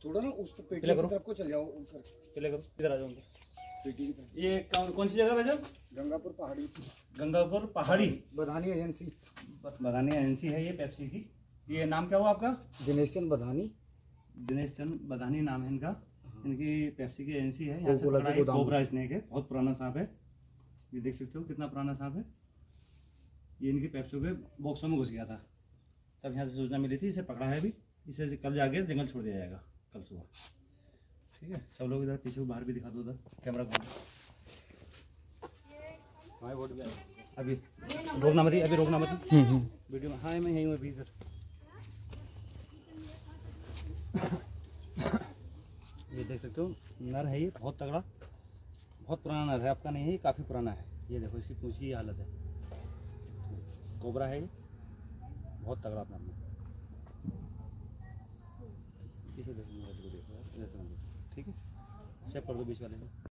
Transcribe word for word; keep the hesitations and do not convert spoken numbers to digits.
छोड़ो ना, उस पेटी की तरफ को चल जाओ ऊपर। चले करो, इधर आ जाओ पेटी की तरफ। ये कौन कौन सी जगह भाई साहब? गंगापुर पहाड़ी। गंगापुर पहाड़ी बधानी एजेंसी। बधानी एजेंसी है ये पेप्सी की। ये नाम क्या हुआ आपका? दिनेश चंद बधानी। दिनेश चंद बधानी नाम है इनका। इनकी पेप्सी की एजेंसी है। यहाँ से पड़ा है कोबरा स्नेक है, बहुत पुराना सांप है। ये देख सकते हो कितना पुराना सांप है। ये इनकी पेप्सी के बॉक्सों में घुस गया था, तब यहाँ से सूचना मिली थी, इसे पकड़ा है अभी। इसे कल जाके जंगल छोड़ दिया जाएगा कल सुबह। ठीक है, सब लोग इधर पीछे बाहर भी दिखा दो, उधर कैमरा घूम। अभी रोकना मत, अभी रोकना मत वीडियो में। हाँ मैं यहीं हूँ अभी इधर। ये देख सकते हो नर है, ये बहुत तगड़ा, बहुत पुराना नर है, आपका नहीं है, ये काफ़ी पुराना है। ये देखो इसकी पूंछ की हालत है। कोबरा है ये, बहुत तगड़ा अपना में। इसे देखो, ठीक है, सेव कर दो बीच वाले में।